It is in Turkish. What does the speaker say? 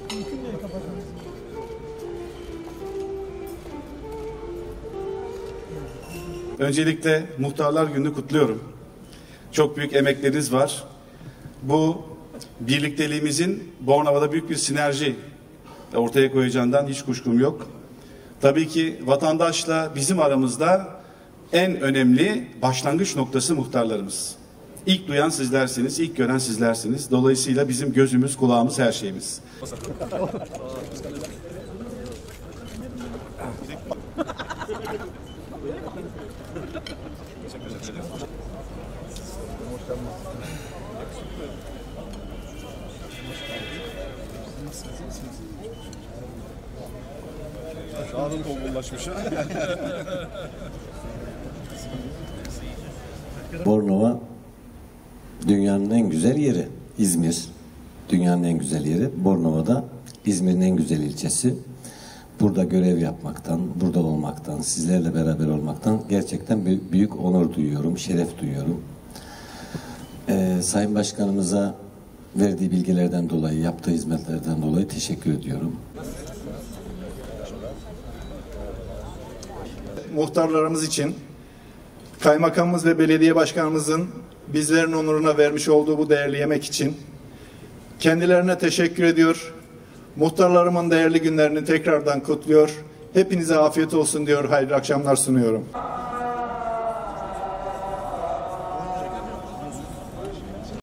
Öncelikle Muhtarlar Günü'nü kutluyorum. Çok büyük emekleriniz var. Bu birlikteliğimizin Bornova'da büyük bir sinerji ortaya koyacağından hiç kuşkum yok. Tabii ki vatandaşla bizim aramızda en önemli başlangıç noktası muhtarlarımız. İlk duyan sizlersiniz, ilk gören sizlersiniz. Dolayısıyla bizim gözümüz, kulağımız, her şeyimiz. Daha da olgunlaşmış ha. Bornova dünyanın en güzel yeri. İzmir dünyanın en güzel yeri. Bornova'da İzmir'in en güzel ilçesi. Burada görev yapmaktan, burada olmaktan, sizlerle beraber olmaktan gerçekten büyük onur duyuyorum, şeref duyuyorum. Sayın Başkanımıza verdiği bilgilerden dolayı, yaptığı hizmetlerden dolayı teşekkür ediyorum. Muhtarlarımız için kaymakamımız ve belediye başkanımızın bizlerin onuruna vermiş olduğu bu değerli yemek için kendilerine teşekkür ediyor. Muhtarlarımın değerli günlerini tekrardan kutluyor. Hepinize afiyet olsun diyor. Hayırlı akşamlar sunuyorum.